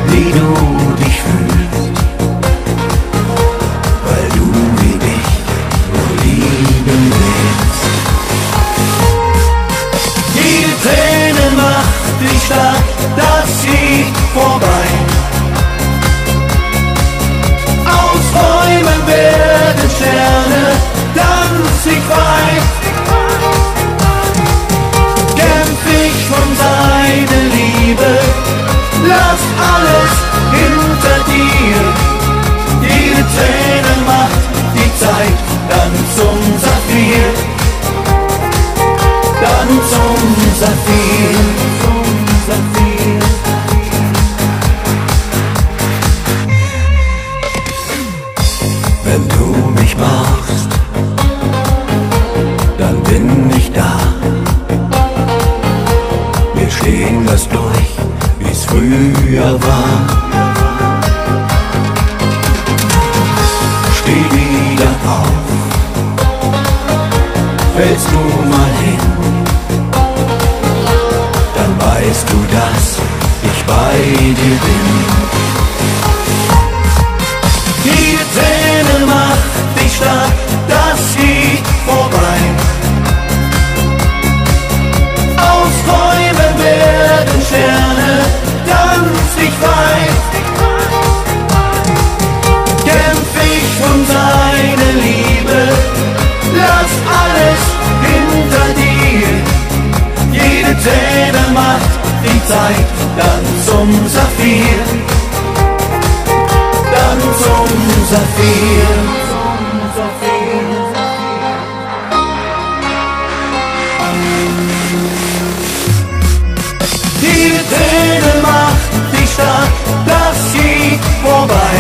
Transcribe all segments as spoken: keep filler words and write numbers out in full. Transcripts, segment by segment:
wie du dich fühlst, weil du wie ich nur lieben willst. Jede Träne macht dich stark, das Lied vorbei. Aus Träumen werden Sterne, tanz ich frei. Kämpf ich von seiner Liebe, lass alles hinter dir. Jede Träne macht die Zeit dann zum Saphir, dann zum Saphir, zum Saphir. Wenn du mich brauchst, dann bin ich da. Wir stehen das durch, wie's früher war. Steh wieder auf, fällst du mal hin, dann weißt du, dass ich bei dir bin. Jede Träne macht dich stark, das Lied vorbei. Aus Träumen werden Sterne, tanz dich frei. Kämpf ich von seiner Liebe, lass alles hinter dir. Jede Träne macht die Zeit dann zum Saphir, dann zum Saphir, zum Saphir. Jede Träne macht dich stark, das Lied vorbei.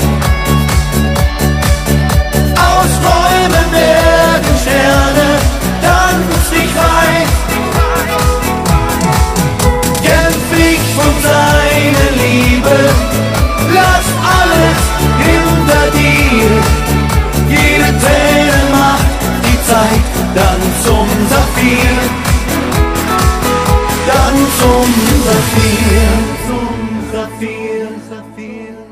Aus Träumen werden Sterne, tanz dich frei. Kämpf ich von seiner Liebe, lass alles hinter dir. Jede Träne macht die Zeit dann zum Saphir, dann zum Saphir, zum Saphir, Saphir.